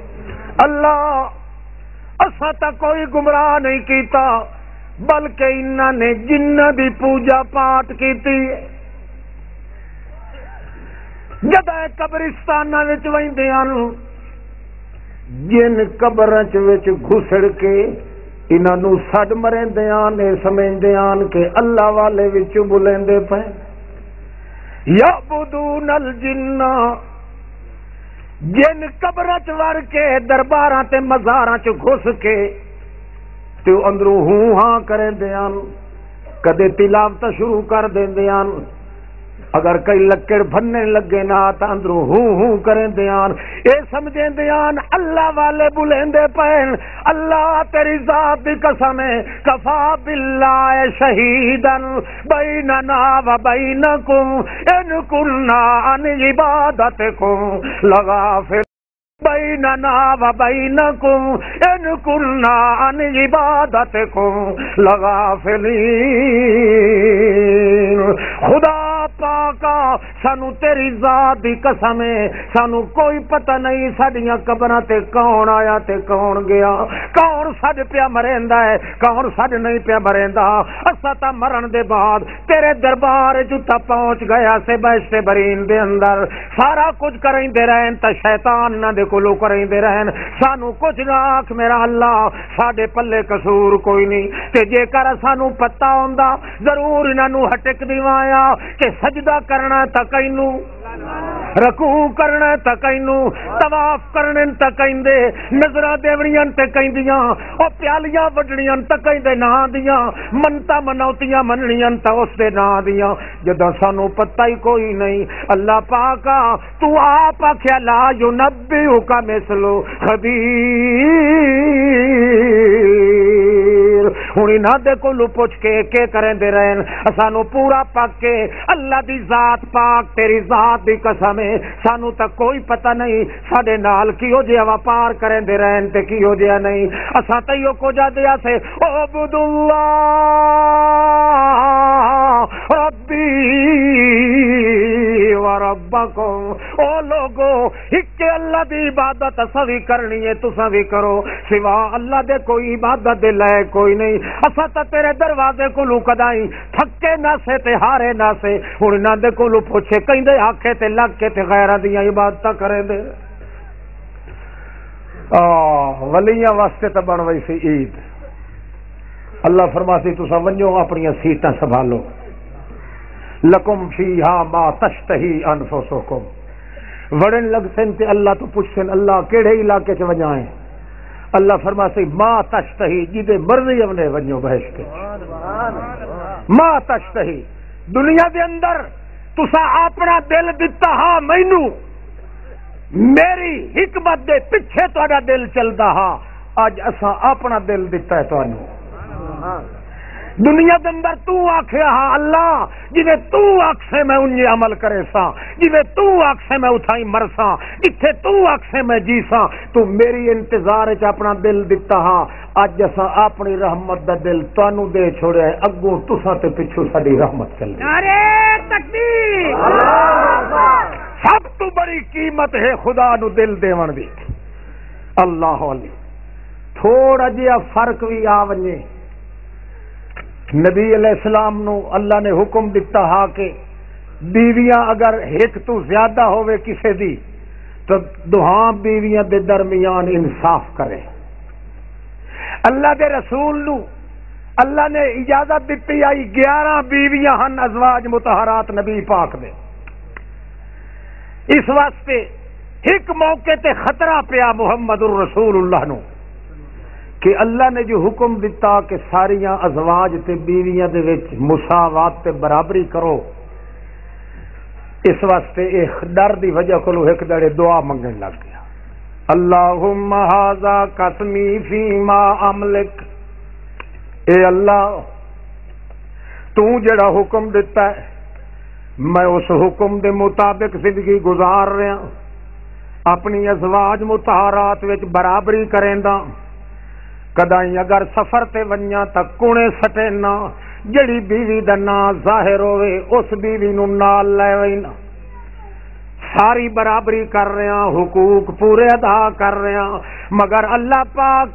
تا کوئی گمراہ نہیں کیتا بلکہ انہاں نے جنہ دی پوجا پاٹ کیتی جدے قبرستاناں وچ ویندے ہن جن قبراں وچ گھسڑ کے انہاں نوں سڈ مرندیاں نے سمجھدے ہن کہ اللہ والے وچ بلیندے پے یعبدون الجن جن قبراں چ وڑ کے درباراں تے مزاراں چ گھس کے تے اندروں ہوں ہاں کریندے ہن کدے تلاوت شروع کر دیندے ہن اگر کئی لکڑ بھننے لگے نا تا اندروں ہوں ہوں کریندے ہن اے سمجھیندے ہن اللہ والے بلیندے پین اللہ تیری ذات دی قسم ہے کفا باللہ شہیدا بیننا و بینکم ان کننا عن عبادتکم لغافل بیننا و بینکم ان کننا عن عبادتکم لغافلین خدا پاکا سانو تیری ذات دی قسم ہے سانو کوئی پتہ نہیں ساڈیاں قبراں تے کون آیا تے کون گیا کون سڈ پیا مریندا ہے کون سڈ نہیں پیا مریندا اسا تا مرن دے بعد تیرے دربار جتا پہنچ گیا سے بہشت برین دے اندر سارا کچھ کریندے رہن تا شیطان نہ دے کولو کریندے رہن سانو کچھ نہ آکھ میرا اللہ ساڈے پلے قصور کوئی نہیں تے جے کر سانو پتہ ہوندا ضرور انہاں نو ہٹک دیوایا کہ سجدہ کرنا تا کینو رکوع کرنا تا کینو طواف کرنے تا کیندے نظراں دیوڑیاں تے کیندیاں او پیالیاں وڈڑیاں تا کیندے نا دیاں منتا منوتیاں مننیاں تا اس دے نا دیاں جدوں سانو پتہ ہی کوئی نہیں اللہ پاکا تو آپ آکھیا لا ینبئک مثل خبیر ہن انہاں دے کولوں پوچھ کے کے کریندے رہن سانو پورا پاک کے اللہ دی ذات پاک تیری ذات دی قسم ہے سانو تک کوئی پتہ نہیں ساڈے نال کیو جہا وپار کریندے رہن تے کیو جہا نہیں اساں تیو کو جا دیا سے عبد اللہ ربی و ربکم او لوگو ایک اللہ دی عبادت اساں وی کرنی ہے تساں وی کرو سوا اللہ دے کوئی عبادت دے لائق کوئی نہیں اساں تے تیرے دروازے کولوں کدائی تھکے نہ سے تے ہارے نہ سے ہن انہاں دے کولوں پوچھے کہندے آکھے تے لگ کے تے غیراں دیاں عبادتاں کرے دے آ ولیاں واسطے تے بن وئی سی عید اللہ فرماسی تساں ونجو اپنی سیٹاں سنبھالو لکم فیہا ما تشتہی انفسکم وڑن لگ سن تے اللہ تو پوچھن اللہ کیڑے علاقے چ ونجائیں اللہ فرماسی ما تشتہی جدے مرضی اپنے ونجو بہشت ما تشتہی دنیا دے اندر تسا اپنا دل دتا ہاں مینو میری حکمت دے پیچھے تہاڈا دل چلدا ہاں اج اساں اپنا دل دتا ہے تانوں دنیا دے اندر تو آکھیا ہاں اللہ جویں تو آکھے میں انجے عمل کرے سا جویں تو آکھے میں اتھائی مرساں جتھے تو آکھے میں جیساں تو میری انتظار وچ اپنا دل دتا ہاں اج اساں اپنی رحمت دا دل تانوں دے چھوڑیا ہے اگوں تساں تے پچھوں ساڈی رحمت چل رہی نعرہ تکبیر اللہ اکبر سب تو بڑی قیمت ہے خدا نو دل دیون دی اللہ علی تھوڑا جہا فرق بھی آ ونجے نبی علیہ السلام نو اللہ نے حکم دیتا ہا کہ بیویاں اگر ایک تو زیادہ ہوئے کسے دی تو دوہاں بیویاں دے درمیان انصاف کرے اللہ دے رسول نو اللہ نے اجازت دیتی آئی گیارہ بیویاں ہن ازواج مطہرات نبی پاک دے اس واسطے ایک موقع تے خطرہ پیا محمد الرسول اللہ نو کہ اللہ نے جو حکم دیتا کہ ساریاں ازواج تے بیویاں دے وچ مساوات تے برابری کرو اس واسطے ایک ڈر دی وجہ کولو ایک دڑے دعا منگن لگ گیا اللہم ھذا قسمی فیما املک اے اللہ تو جڑا حکم دیتا ہے میں اس حکم دے مطابق زندگی گزار رہا اپنی ازواج مطہرات وچ برابری کریندا کدائی اگر سفر تے ونجاں تا کونے سٹینا جڑی بیوی دا نام ظاہر ہوئے اس بیوی نو نال لے وینا ساری برابری کر رہے ہیں، حقوق پورے ادا کر رہے ہیں، مگر اللہ پاک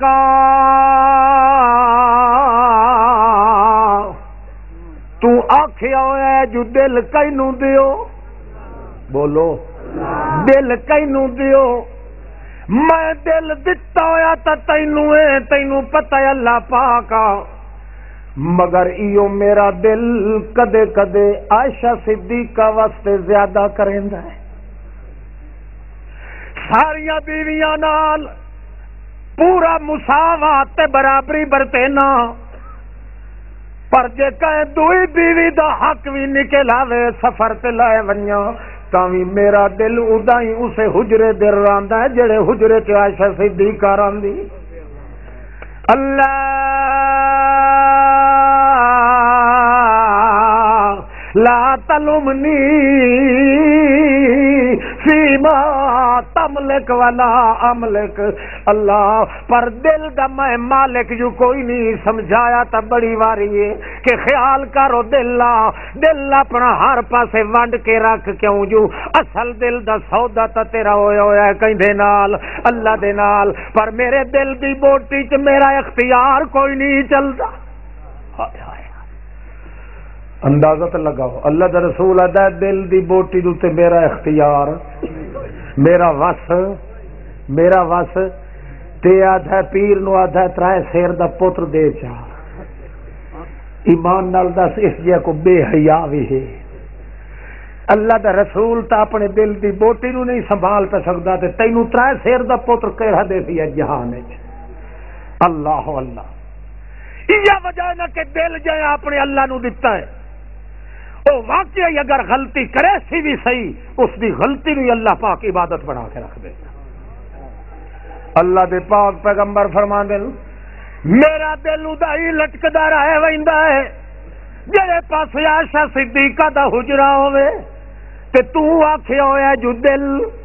تو آکھیا ہے جو دل کینوں دیو، بولو دل کینوں دیو، میں دل دتا ہویا تا تینوں ہے، تینوں پتہ ہے اللہ پاک، مگر ایو میرا دل کدے کدے عائشہ صدیقہ واسطے زیادہ کریندا ہے، ساریاں بیویاں نال پورا مساوات تے برابری برتنا، پر جے کہیں دوئی بیوی دا حق بھی نکل آوے سفر تے لائے ونیا تاوی میرا دل ادا ہی اسے حجرے در راندا ہے جڑے حجرے تے عائشہ صدیقہ راندی۔ اللہ لا تلمنی فیما تملک ولا املک، اللہ پر دل دا میں مالک جو کوئی نہیں، سمجھایا تا بڑی واری ہے کہ خیال کرو دل دل اپنا ہر پاسے ونڈ کے رکھ کیوں جو اصل دل دا سودا تا تیرا ہویا ہویا ہے کہیں نال اللہ دے نال، پر میرے دل دی بوٹی چ میرا اختیار کوئی نہیں چلدا۔ ہائے ہائے اندازہ تے لگاؤ، اللہ دا رسول ادا دل دی بوٹی دے تے میرا اختیار، میرا وس میرا وس تے آدھا پیر نو آدھا ترائے سیر دا پتر دے چا، ایمان نال دس اس جے کو بے حیا بھی ہے۔ اللہ دا رسول تا اپنے دل دی بوٹی نو نہیں سنبھال پہ سکدا تے تینوں ترائے سیر دا پتر کیڑا دے سی جہان وچ۔ اللہ اللہ یہ وجہ نہ کہ دل جے اپنے اللہ نو دتا ہے، او واقعی اگر غلطی کرے سی بھی صحیح، اس دی غلطی نو اللہ پاک عبادت بنا کے رکھ دے۔ اللہ دے پاک پیغمبر فرماندے میرا دل ادائی لٹکدا رہے ویندا ہے جڑے پاسے عائشہ صدیقہ دا حجرہ ہوے تے تو آکھیا ہویا جو دل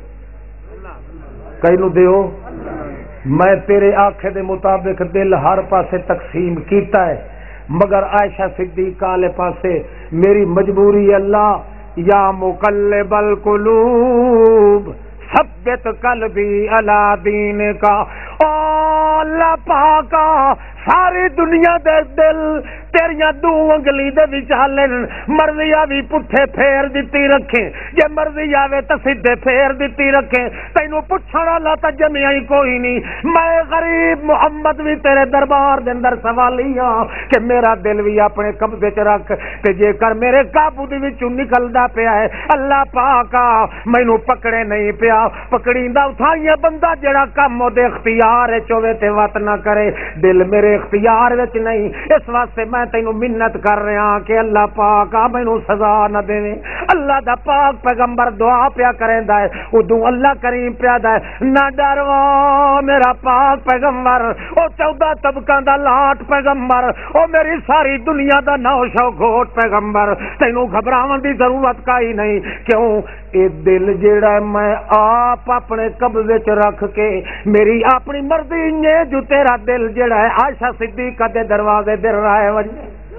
کینوں دیو، میں تیرے آکھے دے مطابق دل ہر پاسے تقسیم کیتا ہے، مگر عائشہ صدیقہ والے پاسے میری مجبوری ہے۔ اللہ یا مقلب القلوب ثبت قلبی علی دین کا، او اللہ پاکا ساری دنیا دے دل تیریاں دو انگلی دے وچالن، مرضی آوی پٹھے پھیر دیتی رکھیں، جے مرضی آوے تا سدھے پھیر دیتی رکھیں، تینوں پچھڑ اللہ تا جمعی ہی کوئی نہیں۔ میں غریب محمد بھی تیرے دربار دے اندر سوالی ہاں کہ میرا دل بھی اپنے قبضے چ رکھ، تے جے کر میرے قابو دے وچوں نکلدا پیا ہے اللہ پاکا مینوں پکڑے نہیں پیا، پکڑیندا اٹھائیے بندہ جڑا کم دے اختیار وچ ہوے تے وت نہ کرے، دل میرے اختیار وچ نہیں، اس واسطے میں تینوں منت کر رہا کہ اللہ پاک آ مینوں سزا نہ دے۔ اللہ دا پاک پیغمبر دعا پیا کریندا ہے، ادوں اللہ کریم پیا دا ہے نہ ڈروا میرا پاک پیغمبر، او چودہ طبقاں دا لاٹ پیغمبر، او میری ساری دنیا دا نو شو گھوٹ پیغمبر، تینوں گھبراون دی ضرورت کائی نہیں، کیوں اے دل جیڑا میں آپ اپنے قبضے چ رکھ کے میری اپنی مرضی نے جو تیرا دل جیڑا ہے عائشہ صدیقہ دے دروازے در رہا ہے وجہ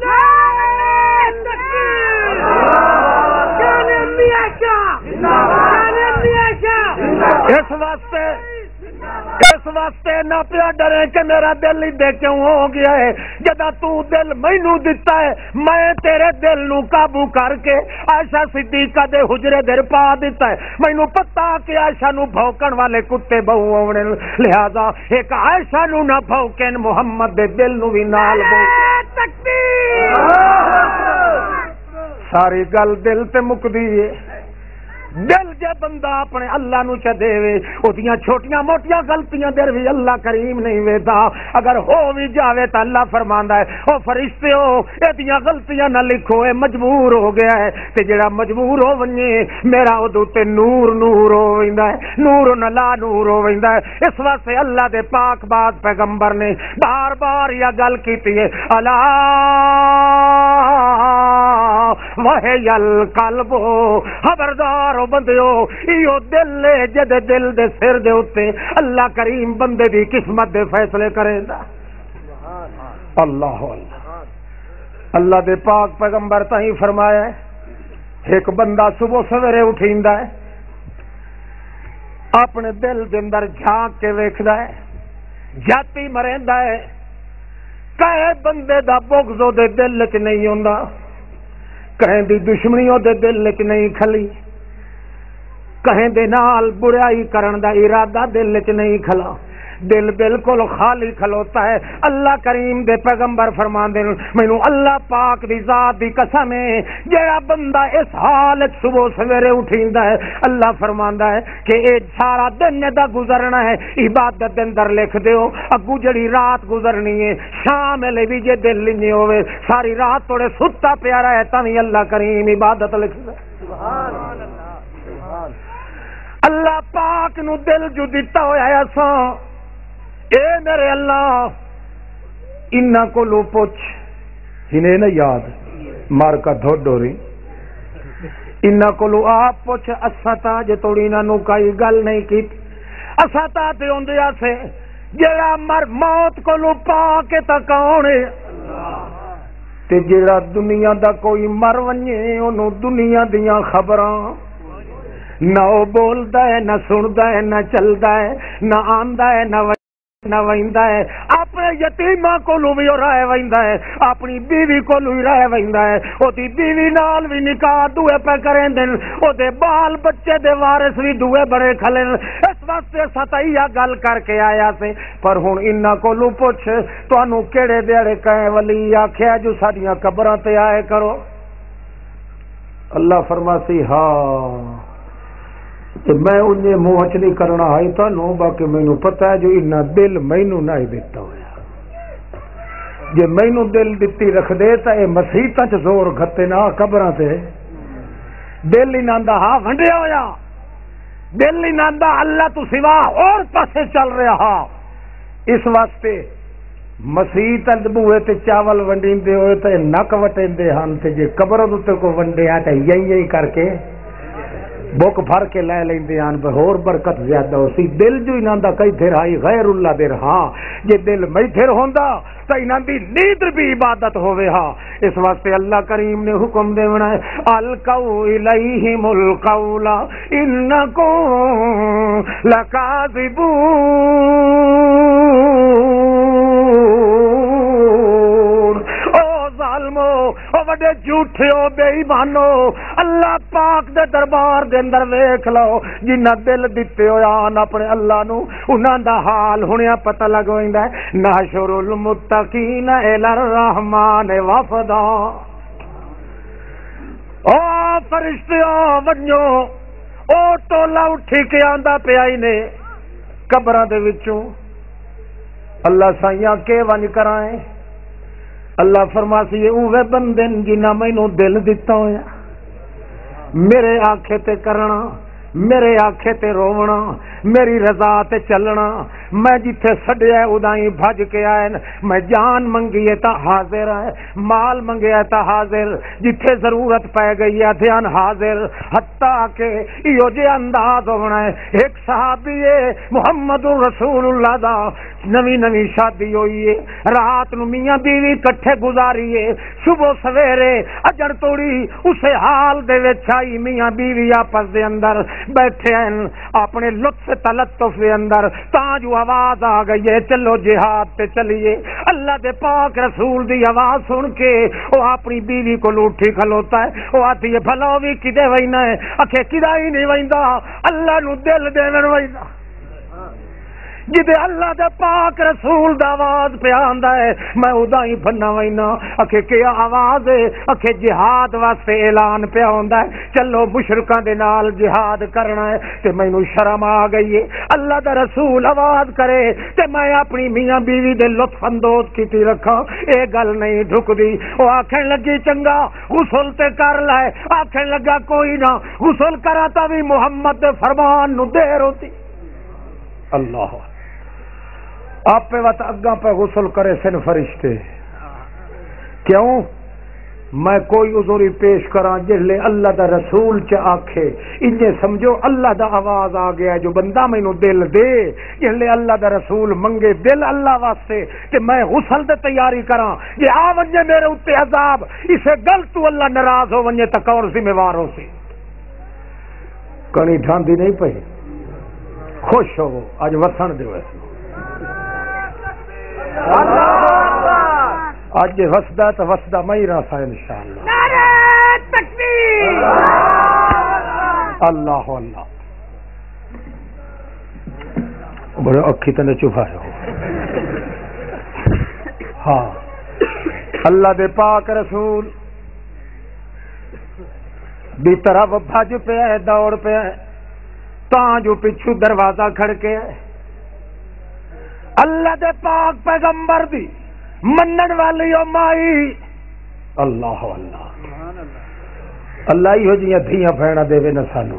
اس واسطے اس واسطے نہ پیا ڈرے کہ میرا دل ہی کیوں ہو گیا ہے، جدا تو دل مینوں دتا ہے میں تیرے دل نو قابو کر کے عائشہ صدیقہ دے حجرے در پا دیتا ہے، مینوں پتہ کہ عائشہ نو بھوکن والے کتے بہو آونے، لہذا ایک عائشہ نو نہ بھوکن محمد دے دل نو بھی نال بھوکن۔ ساری گل دل تے مکدی ہے، دل جے بندہ اپنے اللہ نو چ دے اودیاں چھوٹیاں موٹیاں غلطیاں در بھی اللہ کریم نہیں ویدا، اگر ہو بھی جاوے تا اللہ فرماندا ہے او فرشتے ہو ایدیاں غلطیاں نہ لکھو، اے مجبور ہو گیا ہے، تے جڑا مجبور ہو ونجے میرا اودوں تے نور نور ہو ویندا ہے، نور نہ لا نور ہو ویندا ہے۔ اس واسطے اللہ دے پاک باز پیغمبر نے بار بار یہ گل کیتی ہے، الا وحی القلب، خبردار بندیو ایو دل لے جد دل دے سر دے اتے اللہ کریم بندے دی قسمت دے فیصلے کرے دا۔ اللہ اللہ اللہ دے پاک پیغمبر تاہیں فرمایا ہے ایک بندہ صبح سویرے اٹھیندا ہے اپنے دل دے اندر جھانک کے ویکھدا ہے، جاتی مریندا ہے، کہے بندے دا بغض او دے دل وچ نہیں ہوندا، کہیں دی دشمنی او دے دل وچ نہیں کھلی، کہیں دے نال برائی کرن دا ارادہ دل وچ نہیں کھلا، دل بالکل خالی کھلوتا ہے۔ اللہ کریم دے پیغمبر فرماندے نے مینوں اللہ پاک دی ذات دی قسم ہے جڑا بندہ اس حال وچ صبح سویرے اٹھیندا ہے، اللہ فرماندا ہے کہ اے سارا دن دا گزرنا ہے عبادت دے اندر لکھ دیو، اگوں جڑی رات گزرنی ہے شام ویلے بھی جے دل نہیں ہوے ساری رات توڑے ستا پیا رہے تاں وی اللہ کریم عبادت لکھدا ہے۔ سبحان اللہ، سبحان اللہ پاک نو دل جو دتا ہویا ہے اساں، اے میرے اللہ انہاں کو لو پوچھ ہنے نہ یاد مار کا دھو ڈوری انہاں کو لو آپ پوچھ اساں تا جے توڑی انہاں نو کئی گل نہیں کیتی، اساں تا تے ہوندیا سے جڑا مر موت کو لو پا کے تا کون ہے تے جڑا دنیا دا کوئی مر ونجے اونوں دنیا دیاں خبراں نہ وہ بولدا ہے، نہ سندا ہے، نہ چلدا ہے، نہ آندا ہے، نہ نہ ویندا ہے، اپنے یتیماں کولوں بھی رہ ویندا ہے، اپنی بیوی کولوں ہی رہ ویندا ہے، او دی بیوی نال بھی نکاح دوے پہ کریندے، او دے بال بچے دے وارث بھی دوے بڑے کھلے۔ اس واسطے ستائیا گل کر کے آیا سے، پر ہن انہاں کولوں پوچھ تانوں کیڑے دیڑے کہے ولی آکھیا جو ساڈیاں قبراں تے آئے کرو؟ اللہ فرماسی ہاں کہ میں انہیں منہ چ نہیں کرنا ہے تانوں، باقی مینوں پتہ ہے جو انہاں دل مینوں نہیں دیتا ہویا، جے مینوں دل دتی رکھ دے تے اے مسیتاں چ زور گھتے نہ قبراں تے دل انہاں دا ہاں ونڈیا ہویا، دل انہاں دا اللہ تو سوا اور پاسے چل رہا، اس واسطے مسیت بوئے تے چاول ونڈیندے ہوئے تے نک وٹیندے ہن، تے جے قبر تے کو ونڈیا تے یئی یئی کر کے بک بھر کے لے لیندے آن ہور برکت زیادہ ہو سی۔ دل جو انہاں دا کئی تھر آئی غیر اللہ دے رہا، جے دل میں تھر ہوندا تو انہاں دی نیند بھی عبادت ہوئے ہاں۔ اس واسطے اللہ کریم نے حکم دے بنا ہے القوا الیہم القول انکم لکاذبون، ظالمو او وڈے جھوٹے او بے ایمانو، اللہ پاک دے دربار دے اندر ویکھ لو جنہاں دل دتے ہویا اپنے اللہ نو، انہاں دا حال ہنیا پتہ لگ ویندا ہے۔ نحشر المتقین الی الرحمن وفدا، او فرشتیاں ونجو او ٹولا اٹھی کے آندا پیا ہی نے قبراں دے وچوں، اللہ سائیاں کے ونج کرائیں، اللہ فرماسی یہ اوے بندے جنہاں مینوں دل دتا ہویا، میرے آکھے تے کرنا، میرے آکھے تے رونا، میری رضا تے چلنا، میں جتھے سڈیا ادائی بھج کے آئے، میں جان منگی ہے تا حاضر ہے، مال منگیا تا حاضر، جتھے ضرورت پہ گئی ہے دھیان حاضر، حتیٰ کہ یہ جے انداز ہونا ہے۔ ایک صحابی ہے محمد رسول اللہ دا، نوی نوی شادی ہوئی ہے، رات نو میاں بیوی کٹھے گزاری ہے، صبح سویرے اجڑ توڑی اسے حال دے وچ آئی، میاں بیوی آپس دے اندر بیٹھے ہیں اپنے لطف تلطف دے اندر، تاں جو آواز آ گئی ہے چلو جہاد تے چلیے، اللہ دے پاک رسول دی آواز سن کے وہ اپنی بیوی کو لوٹھی کھلوتا ہے، وہ آتی ہے بھلا بھی کدے وینا ہے، اکھے کدا ہی نہیں ویندا، اللہ نو دل دین ویندا، جدے اللہ دے پاک رسول دا آواز پہ آندا ہے میں ادا ہی بننا وینا، اکھے کیا آواز ہے، اکھے جہاد واسطے اعلان پہ آندا ہے چلو مشرکاں دے نال جہاد کرنا ہے، تے مینوں شرم آ گئی ہے اللہ دا رسول آواز کرے تے میں اپنی میاں بیوی دے لطف اندوز کیتی رکھاں، اے گل نہیں ڈھکدی، او آکھن لگی چنگا غسل تے کر لے، آکھن لگا کوئی نہ غسل کرا تا بھی محمد دے فرمان نو دیر ہوتی، اللہ آپ پہ وقت اگاں پہ غسل کرے سن فرشتے، کیوں میں کوئی عذری پیش کراں جس لے اللہ دا رسول چ آکھے انجے سمجھو اللہ دا آواز آ گیا جو بندہ مینوں دل دے، جس لے اللہ دا رسول منگے دل اللہ واسطے تے میں غسل دے تیاری کراں، جے آ ونجے میرے اوتے عذاب اسے گل تو اللہ ناراض ہو ونجے تک اور ذمہ وار ہو سی، کڑی ڈھاندی نہیں پئی، خوش ہو اج وسن دو اس اج وسدا تو وسدا میں ہی رہا انشاءاللہ. نعرہ تکبیر. اللہ اللہ. بڑے اکھی تے چوبھائے ہو. ہاں اللہ دے پاک رسول دی طرف بھج پہ دوڑ پہ تاں جو پچھو دروازہ کھڑکے ہے. اللہ دے پاک پیغمبر دی منن والی او مائی. اللہ اللہ اللہ ہی ہو جیاں دھیاں بھیڑا دے نہ سانو.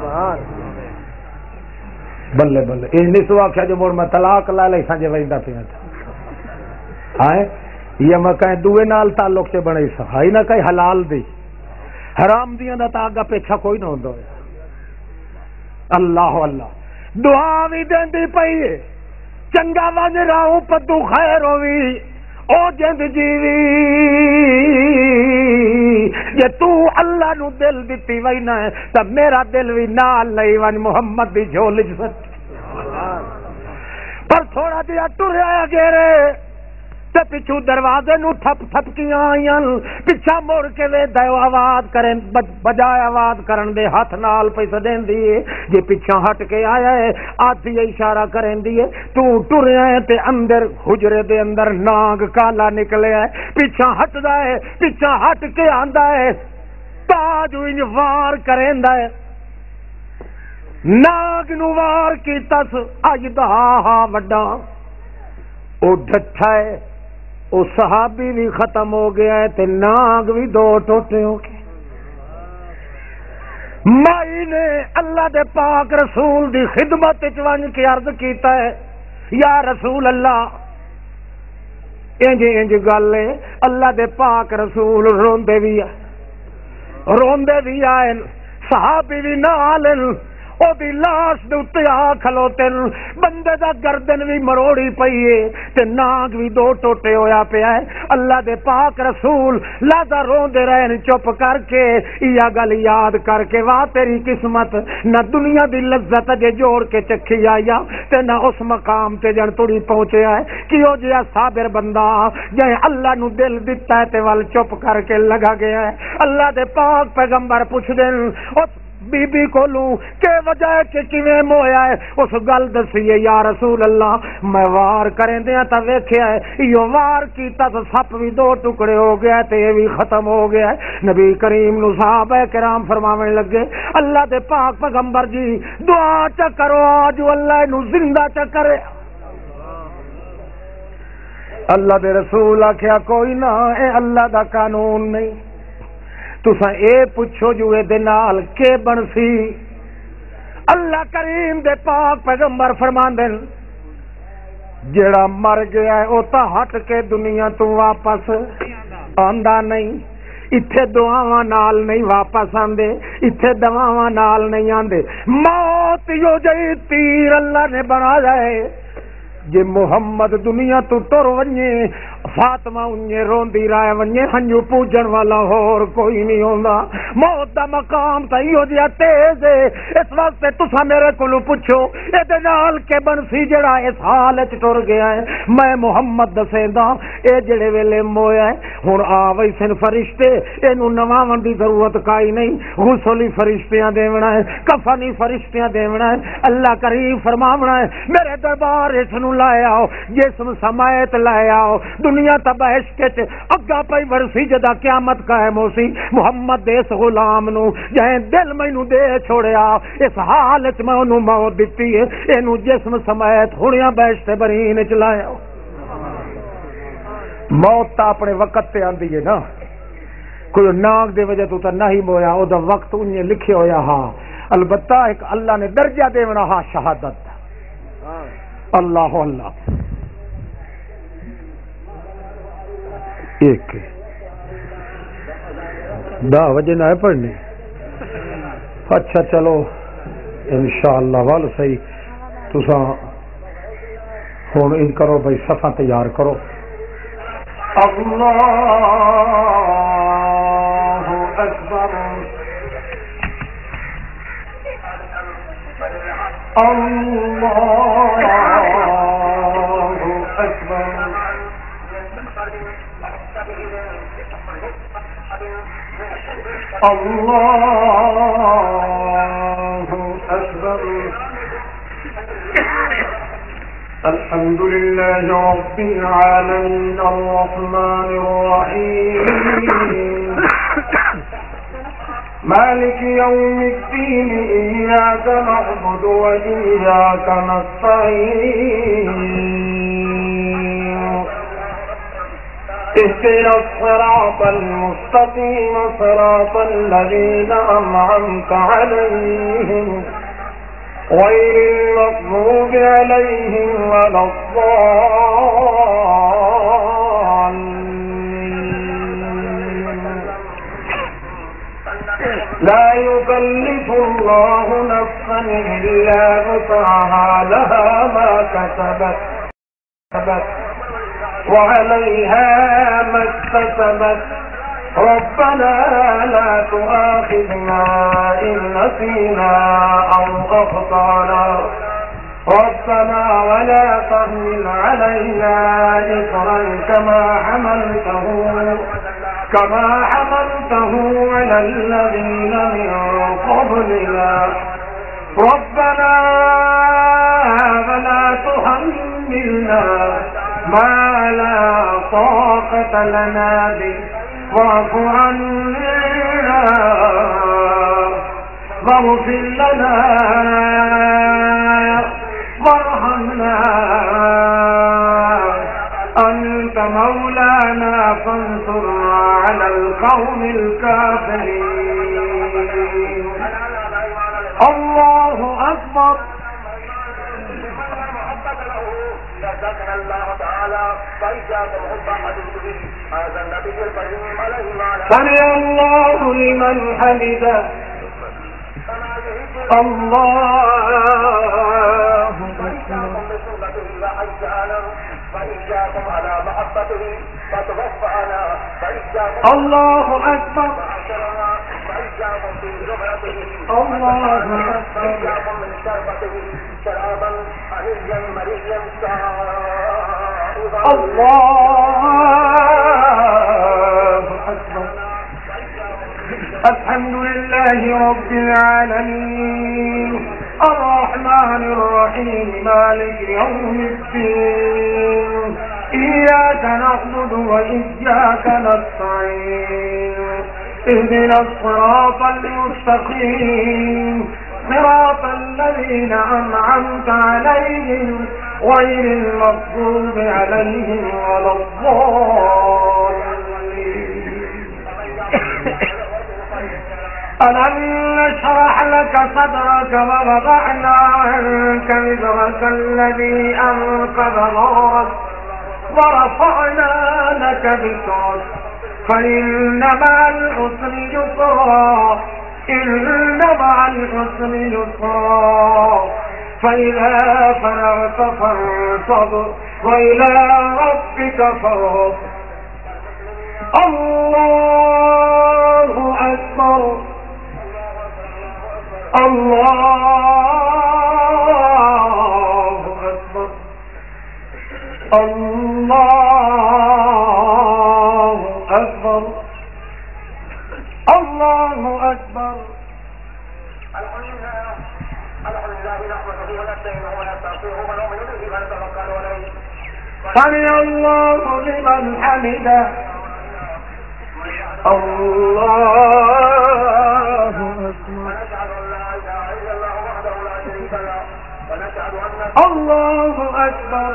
بلے بلے یہ نہیں سو آخیا جو مڑ میں طلاق لا لے سانجے وجدا پیا تھا آئے یہ میں کہیں دوے نال تعلق سے بنے سہائی نہ کہیں حلال دی حرام دیاں دا تا آگا پیچھا کوئی نہ ہوندا. اللہ اللہ دعا بھی دیندی پئی ہے چنگا ون راہوں پدو خیر ہووی او جند جیوی جے تو اللہ نو دل دتی وئی نہ تے میرا دل وی نال لئی ون محمد دی جھول وچ پر تھوڑا جہا ٹریا گیرے تے پچھو دروازے نو تھپ تھپکیاں آئیاں پچھا مڑ کے وے دیو آواز کریں بجائے آواز کرن دے ہاتھ نال پیسہ دین دیے جے پچھا ہٹ کے آیا ہے آتی اشارہ کریں دیے تو ٹریا ہے تے اندر حجرے دے اندر ناگ کالا نکلے ہے پچھا ہٹ دا ہے پچھا ہٹ کے آندا ہے تاج انج وار کریں دا ہے ناگ نو وار کی تس اج دا ہا وڈا او ڈٹھا ہے او صحابی بھی ختم ہو گیا ہے تے ناگ بھی دو ٹوٹے ہو گئے. مائی نے اللہ دے پاک رسول دی خدمت وچ ون کے عرض کیتا ہے یا رسول اللہ انج انج گل ہے. اللہ دے پاک رسول روندے بھی آئے روندے بھی آئے صحابی بھی نال او دی لاش دے اتے آ کھلوتے بندے دا گردن بھی مروڑی پئی ہے تے ناگ بھی دو ٹوٹے ہویا پیا ہے. اللہ دے پاک رسول لادا روندے رہن چپ کر کے یا گل یاد کر کے واہ تیری قسمت نہ دنیا دی لذت جے جوڑ کے چکھی آیا تے نہ اس مقام تے جن تڑی پہنچیا ہے کیوں جیا صابر بندہ جے اللہ نو دل دتا ہے تے ول چپ کر کے لگا گیا ہے. اللہ دے پاک پیغمبر پوچھ دین بی بی کو لوں کہ وجہ کہ کیویں مویا ہے اس گل دسیے یا رسول اللہ میں وار کریں دیاں تا ویکھیا ہے یہ وار کیتا تو سپ بھی دو ٹکڑے ہو گیا تے یہ بھی ختم ہو گیا ہے. نبی کریم نو صحابہ کرام فرماون لگے اللہ دے پاک پیغمبر جی دعا چا کرو آج اللہ نو زندہ چا کرے. اللہ دے رسول آکھیا کوئی نہ اے اللہ دا قانون نہیں تساں اے پوچھو جو اے دے نال کے بنسی. اللہ کریم دے پاک پیغمبر فرماندے جڑا مر گیا ہے او تا ہٹ کے دنیا تو واپس آندا نہیں. اتھے دعاواں نال نہیں واپس آندے اتھے دعاواں نال نہیں آندے. موت یو جئی تیر اللہ نے بنایا ہے جے محمد دنیا تو ٹر ونجے فاطمہ انجے روندی رائے ونجے ہنجو پوجن والا اور کوئی نہیں ہوندا. موت دا مقام تا ایو جیا تیز ہے. اس واسطے تساں میرے کولوں پوچھو اے دے نال کے بنسی جڑا اس حال وچ ٹر گیا ہے میں محمد دسیندا اے جڑے ویلے مویا ہے ہن آ وئی سن فرشتے اینو نواون دی ضرورت کائی نہیں. غسل فرشتیاں دیونا ہے کفن فرشتیاں دیونا ہے. اللہ کریم فرماونا ہے میرے دربار اس نو لائے آؤ جسم سمایت لائے آؤ دنیا تبہشت وچ اگا پئی ورسی جدا قیامت قائم ہوسی محمد دے اس غلام نو جہیں دل مینوں دے چھوڑیا اس حال وچ میں اونوں موت دتی ہے اینو جسم سمایت ہنیاں بہشت برین وچ لایا. موت تا اپنے وقت تے آندی ہے نا کوئی ناگ دے وجہ تو تا نہیں مویا او دا وقت انہیں لکھے ہویا ہاں البتہ ایک اللہ نے درجہ دیونا ہاں شہادت. اللہ اللہ ایک دا وجہ نہ ہے پڑھنے. اچھا چلو انشاءاللہ وال صحیح تساں ہن ان کرو بھائی صفا تیار کرو. اللہ اکبر الله أكبر. الله أكبر. الحمد لله رب العالمين الرحمن الرحيم مالك يوم الدين إياك نعبد وإياك نستعين اهدنا الصراط المستقيم صراط الذين أنعمت عليهم غير المغضوب عليهم ولا الضالين. لا يكلف الله نفسا إلا وسعها لها ما كسبت وعليها ما اكتسبت ربنا لا تؤاخذنا إن نسينا أو أخطأنا ربنا ولا تحمل علينا إصرا كما حملته كما حملته على الذين من قبلنا ربنا ولا تحملنا ما لا طاقة لنا به واعف عنا واغفر لنا وارحمنا أنت مولانا فانصرنا على القوم الكافرين. الله أكبر. ذكر الله تعالى فإجاكم حب حديثه هذا النبي الكريم عليه وعلى سمع الله لمن حمده. الله فإجاكم بسنته وحجانا فإجاكم على محبته فتوفعنا فإجاكم الله أكبر. فإجاكم في زمرته الله أكبر. فإجاكم من شربته شرابا هنيا مريا سائغا الله أكبر. الحمد لله رب العالمين الرحمن الرحيم مالك يوم الدين إياك نعبد وإياك نستعين اهدنا الصراط المستقيم صراط الذين أنعمت عليهم غير المغضوب عليهم ولا الضالين. ألم نشرح لك صدرك ووضعنا عنك وزرك الذي أنقض ظهرك ورفعنا لك ذكرك فإن مع العسر يسرا إن مع العسر يسرا فإذا فرغت فانصب وإلى ربك فارغب. الله أكبر. الله أكبر. الله أكبر. الله أكبر. الحمد لله الحمد لله نحمده ونستعينه ونستغفره ونؤمن به ونتوكل عليه. سمع الله لمن حمده. الله أكبر. ونشهد أن لا إله إلا الله وحده لا شريك له ونشهد أن الله أكبر.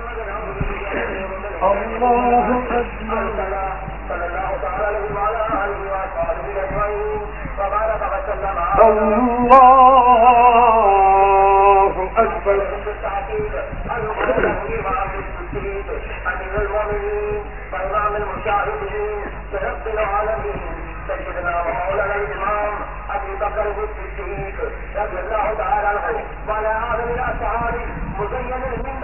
الله أكبر. صلى الله تعالى عليه وعلى آله وأصحابه أجمعين وبارك وسلم الله أكبر. بالتعقيد المقدم عبد الصديق أمير المؤمنين وإمام المجاهدين برب العالمين سيدنا ومولانا الإمام أبي بكر الصديق رضي الله تعالى عنه وعلى آله الأصحاب مزين من